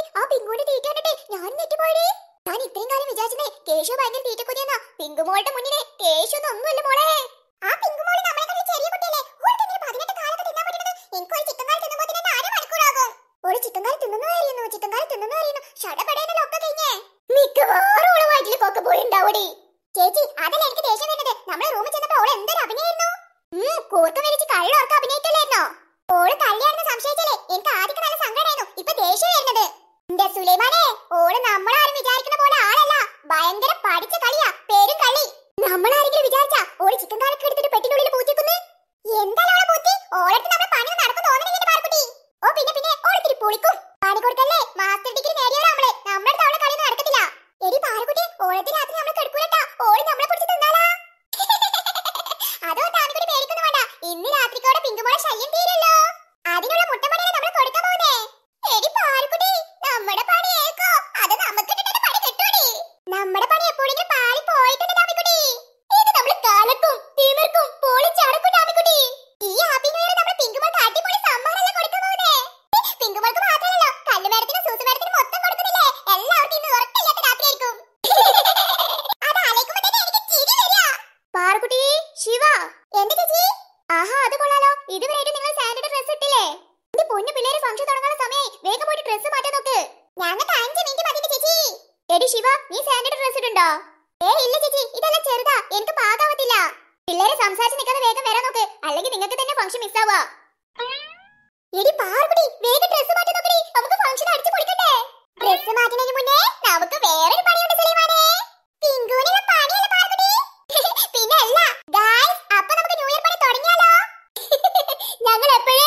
ആ പിങ്കുവിന്റെ തീറ്റ കണ്ടിട്ട് ഞാൻ ഞെട്ടിപ്പോയി. ഞാൻ ഇത്രയും കാലം വിചാരിച്ചേ കേശു ഭയങ്കര തീറ്റ കൊതിയെന്നാ. പിങ്കുമോളുടെ മുന്നിലെ കേശു ഒന്നുമല്ല മോളെ. ആ പിങ്കുമോള് നമ്മളെ കണ്ടിട്ട് ചെറിയ കുട്ടിയല്ലേ. ഓൾക്ക് എങ്ങനെ 18 കാലൊക്കെ തിന്നാൻ പറ്റുന്നത്? എനിക്ക് ഒരു ചിക്കൻ കാൽ തിന്നുമ്പോൾ തന്നെ 1 മണിക്കൂറാകും. ഒരു ചിക്കൻ കാൽ തിന്നുന്നു ഷടപടേനല്ലോ ഒക്കെ കഴിഞ്ഞേ. മിക്കവാറും ഓള് വയറ്റിൽ കൊക്കെ പോയി ഉണ്ടാവൂടി. ചേച്ചി അതല്ല എനിക്ക് ദേഷ്യം വരുന്നത്. നമ്മളെ റൂമിൽ ചെന്നപ്പോൾ ഓള് എന്തൊരു അഭിനയായിരുന്നു. കൂർക്കം വലിച്ച് കള്ളോർക്ക് അഭിനയിക്കല്ലായിരുന്നോ? ഓള് കള്ളിയാണെന്ന് സംശയിച്ചാലേ എനിക്ക് ആദ്യം നല്ല സങ്കടമായിരുന്നു. ഇപ്പൊ ദേഷ്യം വരുന്നത്. എന്റെ സുലൈമാനെ, ഓള് നമ്മളാരും വിചാരിക്കുന്ന പോലെ ആളല്ല. ഭയങ്കര പഠിച്ച കളിയാ, പേരും കളി. നമ്മളാരെങ്കിലും വിചാരിച്ചാ ഓള് ചിക്കൻ കാലൊക്കെ എടുത്തിട്ട് പെട്ടിനുള്ളിൽ പൂത്തിക്കുന്നു. എന്തായാലും ഓളെ പൂത്തി ഓളടുത്ത് നമ്മുടെ പണിയൊന്നും നടക്കും തോന്നണില്ല പാർക്കുട്ടി. ഓ പിന്നെ ഓളത്തിരി പൊളിക്കും. പണി കൊടുക്കല്ലേ, മാസ്റ്റർ ഡിഗ്രി നേടിയവരാ നമ്മളെ. നമ്മളടുത്ത് അവളെ കളിയൊന്നും നടക്കത്തില്ല. എടി പാർക്കുട്ടി, ഓളത്തെ രാത്രി നമ്മളെ കെടുക്കൂലട്ടാ. ഓള് നമ്മളെ പിടിച്ച് തിന്നാലാ. അതോ താനിക്കൂടി പേടിക്കൊന്നും വേണ്ട. ഇന്ന് രാത്രിക്കോടെ പിങ്കുമോളെ ശല്യം തീരല്ലോ. അതിനുള്ള മുട്ടപ്പണിയാണ് നമ്മൾ കൊടുക്കാൻ പോകുന്നേ. എടി പാർക്കുട്ടി, നമ്മുടെ പണി ഏൽക്കോ അത് നമുക്ക് കിട്ടുന്ന പണി കിട്ടൂടി. നമ്മുടെ പണി എപ്പോഴെങ്കിലും പാളി പോയിട്ടുണ്ട് താമിക്കുട്ടി. ഇത് നമ്മൾ കാലക്കും തിമിർക്കും പൊളിച്ചടക്കും താമിക്കുട്ടി. ഈ ഹാപ്പി ന്യൂ ഇയർ നമ്മൾ പിങ്കുമോൾക്ക് അടിപൊളി സമ്മാനമല്ല കൊടുക്കാൻ പോകുന്നേ. പിങ്കുമോൾക്ക് മാത്രമല്ലല്ലോ, കല്ലുമരത്തിനും സൂസുമരത്തിനും മൊത്തം കൊടുക്കുന്നില്ലേ. എല്ലാവർക്കും ഇന്ന് ഉറക്കില്ലാത്ത രാത്രിയായിരിക്കും. അത് ആലോചിക്കുമ്പോ തന്നെ എനിക്ക് ചിരി വരിക. പാർക്കുട്ടി, ശിവ, എന്റെ ചേച്ചി. ആഹാ, അത് കൊള്ളാലോ. ഇതുവരെയായിട്ട് നിങ്ങൾ സാനിറ്ററി ഡ്രസ് ഇട്ടില്ലേ? എന്റെ പൊന്നു പിള്ളേര് ഫംഗ്ഷൻ തുടങ്ങാനുള്ള സമയമായി. വേഗം പോയിട്ട് ഡ്രസ് മാറ്റാൻ നോക്ക്. ഞങ്ങൾക്ക് 5 മിനിറ്റ് മതി ചേച്ചി. എടി ശിവ, നീ സാനിറ്ററി ഡ്രസ് ഇട്ടുണ്ടോ? ഇല്ല ചേച്ചി, ഇതെല്ലാം ചെറുതാ, എനിക്ക് പാകാവത്തില്ല. പിള്ളേരെ സംസാരിച്ച് നിൽക്കാതെ വേഗം വരാൻ നോക്ക്, അല്ലെങ്കിൽ നിങ്ങൾക്ക് തന്നെ ഫംഗ്ഷൻ മിസ്സാവാ. എടി പാർക്കുട്ടി, വേഗം ഡ്രസ് മാറ്റി നോക്കടി. നമുക്ക് ഫംഗ്ഷൻ അടിച്ചു പൊളിക്കട്ടെ. ഡ്രസ് മാറ്റുന്നതിന് മുന്നേ നമുക്ക് വേറൊരു പണിയുണ്ട് സുലൈമാനെ. പിങ്കുവിനുള്ള പണിയല്ല പാർക്കുട്ടി. പിന്നെ അല്ല ഗായ്സ്, അപ്പൊ നമുക്ക് ന്യൂ ഇയർ പണി തുടങ്ങിയാലോ? ഞങ്ങൾ എപ്പോഴേ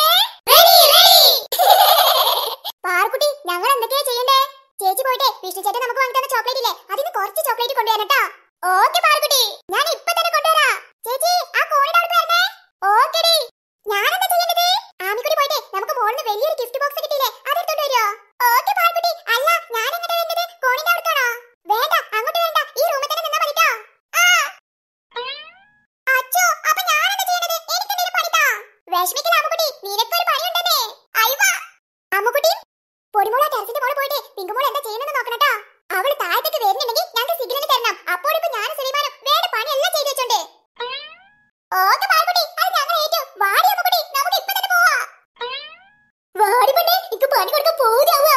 പാർക്കുട്ടി, ഞങ്ങൾ എന്തൊക്കെയാ ചെയ്യണ്ടേ? ചേച്ചി പോയിട്ട് വിഷ്ണു ചേട്ടൻ നമുക്ക് വാങ്ങിത്തന്ന ചോക്ലേറ്റ് ഇല്ലേ, അതിന് കുറച്ച് ചോക്ലേറ്റ് കൊണ്ടുവരണം കേട്ടോ. ഓക്കെ പാർക്കുട്ടി, ഞാൻ ഇപ്പൊ തന്നെ കൊണ്ടുവരാം. ചേച്ചി ആ കോണിന്റെ അടുത്ത് വരണേ. ഓക്കെടി. ഞാനെന്താ ചെയ്യേണ്ടത്? ആമിക്കുട്ടി പോയിട്ട് നമുക്ക് മോളിന്ന് വലിയൊരു ഗിഫ്റ്റ് ബോക്സ് കിട്ടിയില്ലേ, അതെടുത്തോണ്ട് വരുമോ? ഓക്കെ പാർക്കുട്ടി. അല്ല, ഞാൻ എങ്ങോട്ടാ വരുന്നത്? കോണിന്റെ അടുത്താണോ? വേണ്ട, അങ്ങോട്ട് വേണ്ട, ഈ റൂമിൽ തന്നെ നിന്നാ മതിട്ടോ. അച്ചോ, അപ്പൊ ഞാനെന്താ ചെയ്യേണ്ടത്? എനിക്കെന്തെങ്കിലും പണിതാ. വിഷമിക്കല അമ്മുക്കുട്ടി, നിനക്കൊരു പണിയുണ്ടെന്നേ. അയ്വാ അമ്മുക്കുട്ടി, പൊടിമോള ടെറസിന്റെ മോള് പോയിട്ട് പിങ്കുമോൾ എന്താ ചെയ്യുന്നത് നോക്കണട്ടോ. അവള് താഴത്തേക്ക് വരുന്നുണ്ടെങ്കിൽ ഞങ്ങൾക്ക് സിഗ്നൽ തരണം. അപ്പോൾ ഇപ്പൊ ഞാൻ സുലൈമാനും വേണ്ട പണിയെല്ലാം ചെയ്തു വെച്ചോണ്ട്. ഓക്കെ പാർക്കുട്ടി, അത് ഞങ്ങൾ ഏറ്റു. വാടി അമ്മുക്കുട്ടി, നമുക്ക് ഇപ്പൊ തന്നെ പോവാ. വാടി പെണ്ണേ, എനിക്ക് പണി കൊടുക്കാൻ പോവുകയാവുക.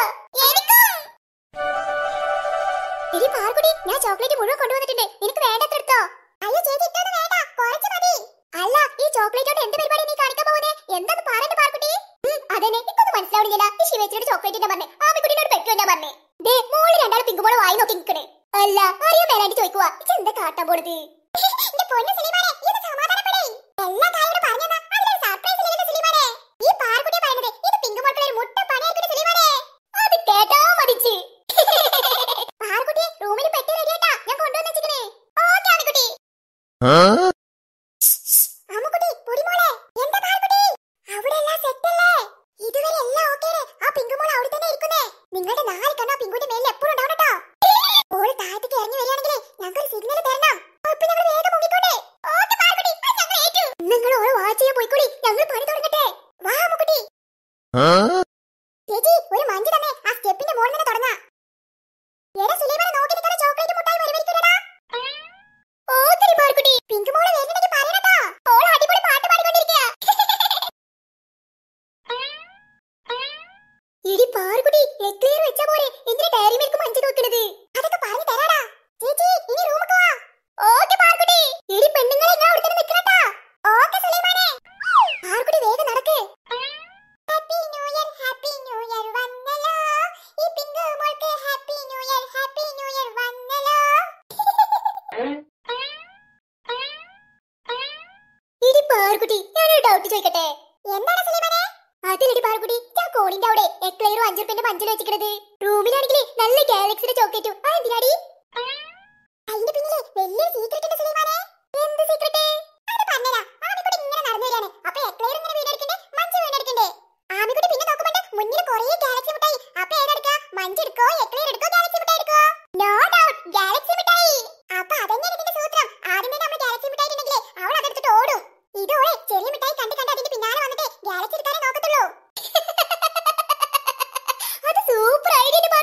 എടി പാർക്കുട്ടി, ഞാൻ ചോക്ലേറ്റ് മുഴുവൻ കൊണ്ടുവന്നിട്ടുണ്ട്. നിനക്ക് വേണ്ടത്ര എടുത്തോ. അയ്യോ ചേച്ചി, ഇതൊന്നും വേണ്ട, കുറച്ച് മതി. അല്ല, ഈ ചോക്ലേറ്റോട് എന്ത് പരിപാടി നീ കാണിക്കാൻ പോകുന്നേ? എന്താന്ന് പറയണ്ട പാർക്കുട്ടി. അതെന്നെ എനിക്കൊന്നും മനസ്സിലാവുന്നില്ല. ഈ ശിവേച്ചിയുടെ ചോക്ലേറ്റ് ഞാൻ പറഞ്ഞേ, ആമിക്കുട്ടിനോട് പെറ്റോ ഞാൻ പറഞ്ഞേ. ദേ മോള് രണ്ടാളും പിങ്കുമോളെ വായി നോക്കി നിൽക്കണേ. അല്ല, അറിയാൻ മേലായിട്ട് ചോദിക്കുവാ, ഇതെന്താ കാട്ടാൻ പോണത്? എന്റെ പൊന്നു സുലൈമാനെ, ഈ സമാധാനപ്പെടേ. എല്ലാ കാര്യങ്ങളും പറഞ്ഞാ അതിലൊരു സർപ്രൈസ് ഇല്ലല്ലോ സുലൈമാനെ. ഈ പാർക്കുട്ടിയെ പറയുന്നത് ഇത് പിങ്കുമോൾക്കുള്ള ഒരു മുട്ട പണിയായിട്ടുണ്ട് സുലൈമാനെ. അത് കേട്ടാ മതിച്ച്. പാർക്കുട്ടി, റൂമിൽ പെട്ടി റെഡിയാട്ടാ, ഞാൻ കൊണ്ടുവന്ന് വെച്ചിരിക്കണേ. ഓക്കെ ആമിക്കുട്ടി. അമ്മുക്കുട്ടി, പൊടിമോളെ, എന്താ പാർക്കുട്ടി? അവിടെ എല്ലാം സെറ്റ് അല്ലേ? ഇതുവരെ എല്ലാം ഓക്കെയാണ്. ആ പിങ്കുമോൾ അവിടെ തന്നെ ഇരിക്കുന്നേ. നിങ്ങളുടെ 4 കണ്ണാ പിങ്കുവിന്റെ മേലിൽ എപ്പോഴും ഉണ്ടാവും കേട്ടോ. ഓള് താഴത്തേക്ക് ഇറങ്ങി വരികയാണെങ്കിൽ ഞങ്ങൾക്ക് ഒരു സിഗ്നൽ തരണം. അപ്പൊ ഞങ്ങൾ വേഗം മുങ്ങിക്കോട്ടെ. ഓക്കെ പാർക്കുട്ടി, ഞങ്ങൾ ഏറ്റു. നിങ്ങൾ ഓളെ വാച്ച് ചെയ്യാൻ പോയിക്കോളി, ഞങ്ങൾ പണി തുടങ്ങട്ടെ. വാ അമ്മുക്കുട്ടി. ചേച്ചി, ഒരു മഞ്ച് തന്നെ ആ സ്റ്റെപ്പിന്റെ മുകളിൽ നിന്ന് തുടങ്ങാം. എടാ സുലൈമാനെ, നോക്കി നിൽക്കുന്ന ചോക്ലേറ്റ് മുട്ടായി വരുവരിക്കണടാ. ഓക്കെ പാർക്കുട്ടി, പിങ്കുമോളെ വരുന്നുണ്ടെങ്കിൽ പറയണട്ടോ. ഓള് അടിപൊളി പാട്ട് പാടിക്കൊണ്ടിരിക്കുക. എടി പാർക്കുട്ടി, എക്ലെയർ വെച്ച പോലെ എന്തിനാ ഡയറി മിൽക്ക് മഞ്ച് നോക്കണത്? അതൊക്കെ പറഞ്ഞു തരാടാ. ചേച്ചി, ഇനി റൂമിൽ പോവാ. ഓക്കെ പാർക്കുട്ടി. എടി പെണ്ണുങ്ങളെ, ഞാൻ അവിടെ തന്നെ നിൽക്കണട്ടാ. ഓക്കെ സുലൈമാനെ. പാർക്കുട്ടി വേഗം നടക്ക്. ഹാപ്പി ന്യൂ ഇയർ വന്നല്ലോ. ഈ പിങ്കുമോൾക്ക് ഹാപ്പി ന്യൂ ഇയർ വന്നല്ലോ. എടി പാർക്കുട്ടി, ഞാനൊരു ഡൗട്ട് ചോദിക്കട്ടെ? എന്താണ് സുലൈമാനെ? അതിലെടി പാർക്കുട്ടി, ഞാൻ കോണിന്റെ അവിടെ എക്ലെയറും 5 രൂപന്റെ മഞ്ചിൽ വെച്ചിക്കണത്. റൂമിലാണെങ്കിൽ നല്ല ഗാലക്സിയുടെ ചോക്ലേറ്റും. അതെന്തിനാടി? അതിന്റെ പിന്നിലെ വലിയൊരു സീക്രട്ട് ഉണ്ട് സുലൈമാനെ. എന്ത് സീക്രട്ട്? അത് പറഞ്ഞുതരാം. ആമിക്കുട്ടി ഇങ്ങനെ നടന്നു വരികയാണ്. അപ്പൊ എക്ലെയർ ഇങ്ങനെ വീണെടുക്കണ്ടേ, മഞ്ച് വീണെടുക്കണ്ടേ? ആമിക്കുട്ടി പിന്നെ നോക്കുമ്പോണ്ട് മുന്നിൽ കുറേ ഗാലക്സി മിഠായി. അപ്പൊ ഏതെടുക്കുക? മഞ്ച് എടുക്കോ, എക്ലെയർ എടുക്കോ, ഗാലക്സി മിഠായി എടുക്കോ? നോ ഡൗട്ട്, ഗാലക്സി മിഠായി. അപ്പൊ അതന്നെയാണ് ഇതിന്റെ സൂത്രം. ആദ്യം തന്നെ നമ്മൾ ഗാലക്സി മിഠായി ഉണ്ടെങ്കിലേ അവൾ അതെടുത്തിട്ട് ഓടും. ഇതോടെ ചെറിയ മിഠായി കണ്ട് അതിന്റെ പിന്നാലെ വന്നിട്ട് ഗാലക്സി എടുക്കാനേ നോക്കത്തുള്ളൂ. അത് സൂപ്പർ ഐഡിയ.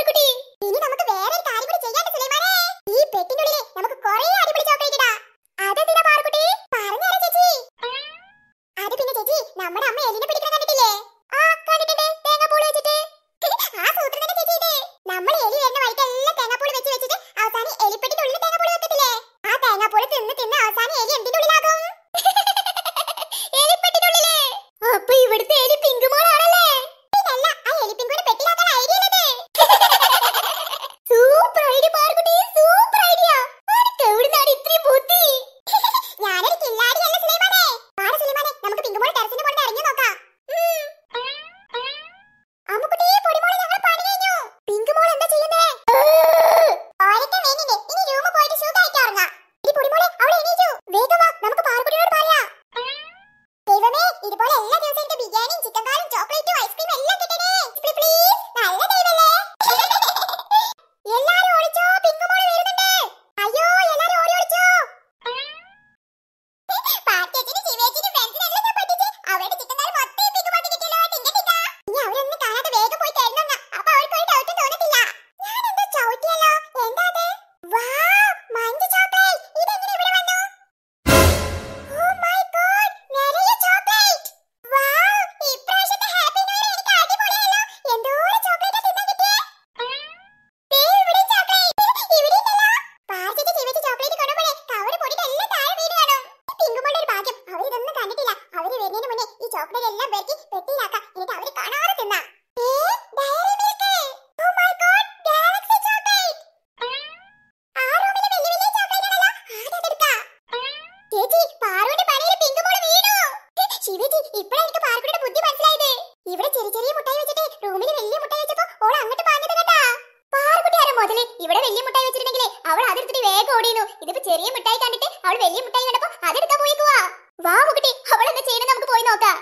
ഇവിടെ വലിയ മുട്ടായി വെച്ചിട്ടുണ്ടെങ്കിലേ അവൾ അതെടുത്തിട്ട് വേഗം ഓടിയുന്നു. ഇതിപ്പോ ചെറിയ മിഠായി കണ്ടിട്ട് അവൾ വലിയ മുട്ടായി കണ്ടപ്പോ അതെടുക്കാൻ പോയിക്കുവാ. വാ മുക്കുട്ടി, അവൾ എന്താ ചെയ്യണത് നമുക്ക് പോയി നോക്കാം.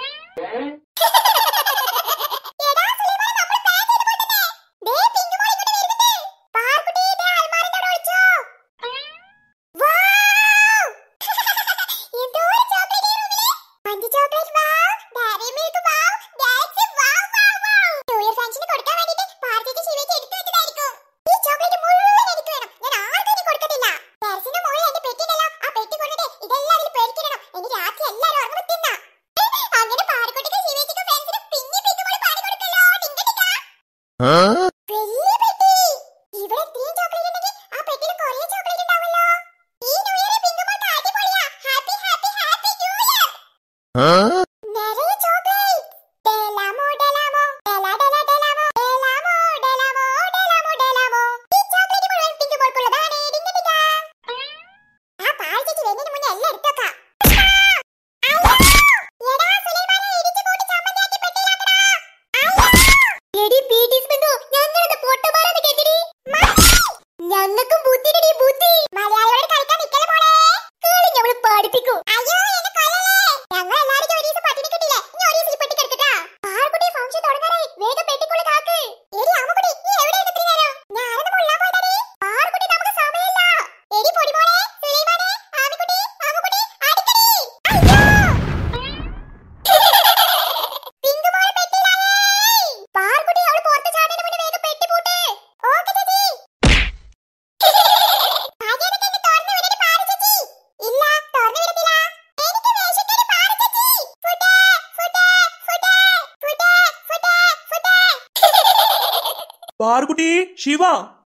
പാറുകുട്ടി, ശിവ,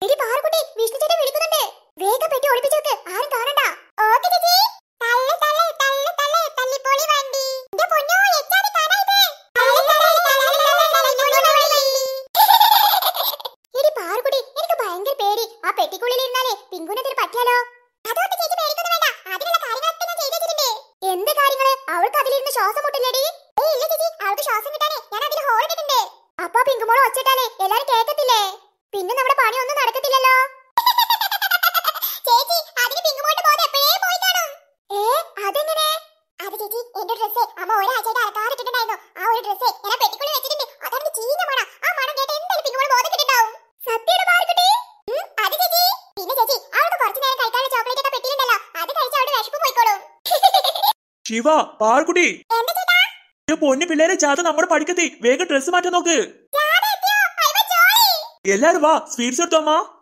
എന്ത് കാര്യങ്ങള് അവൾക്ക് അതിലിരുന്ന് ശ്വാസം മുട്ടില്ലടി. അവൾക്ക് ശ്വാസം കിട്ടാനേ ഞാൻ അതിൽ ഹോൾ ഇട്ടിട്ടുണ്ട്. അപ്പൊ പിങ്കുമോള് ഒച്ചിട്ടാലേ എല്ലാരും കേൾക്കത്തില്ലേ? പിന്നെ നമ്മുടെ പണി ഒന്നും നടക്കത്തില്ലല്ലോ. ചേച്ചി, അതിന് പിങ്കുമോളുടെ ബോധം എപ്പോഴേ പോയി കാണും. അതെങ്ങനെ? അത് ചേച്ചി, എന്റെ ഡ്രസ്സ് അമ്മ ഒരാഴ്ചയായിട്ട് അലക്കാറിട്ടുണ്ടായിരുന്നു. ആ ഒരു ഡ്രസ്സ് ഞാൻ പെട്ടിക്കുള്ളിൽ വെച്ചിട്ടുണ്ട്. അതാണ് ചീഞ്ഞ മണം. ആ മണം കേട്ട് എന്തായാലും പിങ്കുമോള് ബോധം കിട്ടുണ്ടാവും. സത്യയുടെ പാർക്കുട്ടി. അത് ചേച്ചി. പിന്നെ ചേച്ചി, അവൾക്ക് കുറച്ചു നേരം കഴിക്കാനുള്ള ചോക്ലേറ്റ് ഒക്കെ പെട്ടിയിലുണ്ടല്ലോ, അത് കഴിച്ച് അവളുടെ വിശപ്പ് പോയിക്കോളും. ശിവ, പാറുകുട്ടി, പൊന്നു പിള്ളേരെ ജാഥ നമ്മുടെ പഠിക്കത്തി. വേഗം ഡ്രസ് മാറ്റാൻ നോക്ക്. എല്ലാരും വാ, സ്വീറ്റ്സ് എടുത്തോ അമ്മ.